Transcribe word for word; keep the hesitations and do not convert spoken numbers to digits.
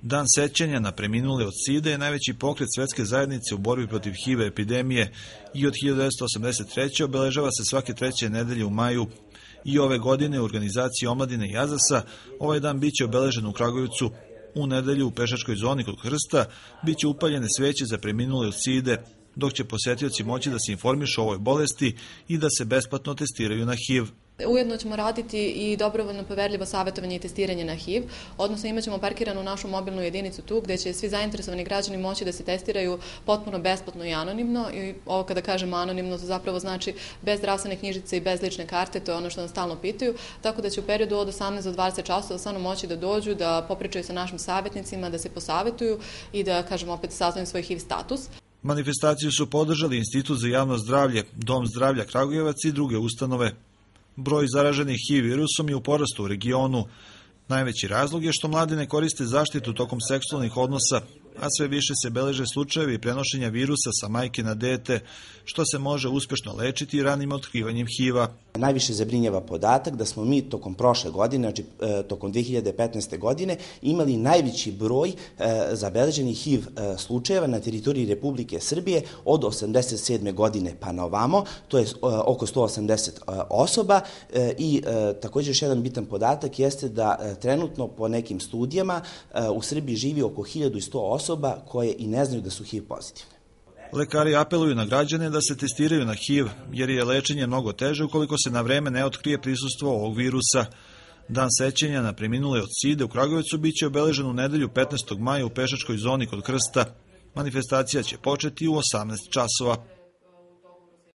Dan sećanja na preminule od side je najveći pokret svetske zajednice u borbi protiv H I V epidemije i od hiljadu devetsto osamdeset treće. obeležava se svake treće nedelje u maju. I ove godine u organizaciji Omladine i Azasa ovaj dan biće obeležen u Kragujevcu. U nedelju u pešačkoj zoni kod Krsta biće upaljene sveće za preminule od side, dok će posetioci moći da se informišu o ovoj bolesti i da se besplatno testiraju na H I V. Ujedno ćemo raditi i dobrovoljno poverljivo savjetovanje i testiranje na H I V, odnosno imat ćemo parkiranu našu mobilnu jedinicu tu gdje će svi zainteresovani građani moći da se testiraju potpuno besplatno i anonimno. I ovo kada kažemo anonimno, to zapravo znači bez zdravstvene knjižice i bez lične karte, to je ono što nas stalno pitaju, tako da će u periodu od osamnaest do dvadeset časova stvarno moći da dođu, da popričaju sa našim savjetnicima, da se posavjetuju i da, kažemo, opet saznaju svoj H I V status. Manifestaciju su podržali Institut za javno zdravlje, Dom zdravlja Kragujevac i druge ustanove. Broj zaraženih H I V virusom je u porastu u regionu. Najveći razlog je što mladi ne koriste zaštitu tokom seksualnih odnosa, a sve više se beleže slučajevi prenošenja virusa sa majke na dete, što se može uspešno lečiti ranim otkrivanjem H I V-a. Najviše zabrinjava podatak da smo mi tokom prošle godine, znači tokom dve hiljade petnaeste. godine, imali najveći broj zabeleženih H I V slučajeva na teritoriji Republike Srbije od osamdeset sedme. godine pa na ovamo, to je oko sto osamdeset osoba i također još jedan bitan podatak jeste da trenutno po nekim studijama u Srbiji živi oko hiljadu sto osoba koje i ne znaju da su H I V pozitivne. Lekari apeluju na građane da se testiraju na H I V, jer je lečenje mnogo teže ukoliko se na vreme ne otkrije prisustvo ovog virusa. Dan sećanja na preminule od side u Kragujevcu biće obeležen u nedelju petnaestog maja u pešačkoj zoni kod Krsta. Manifestacija će početi u osamnaest časova.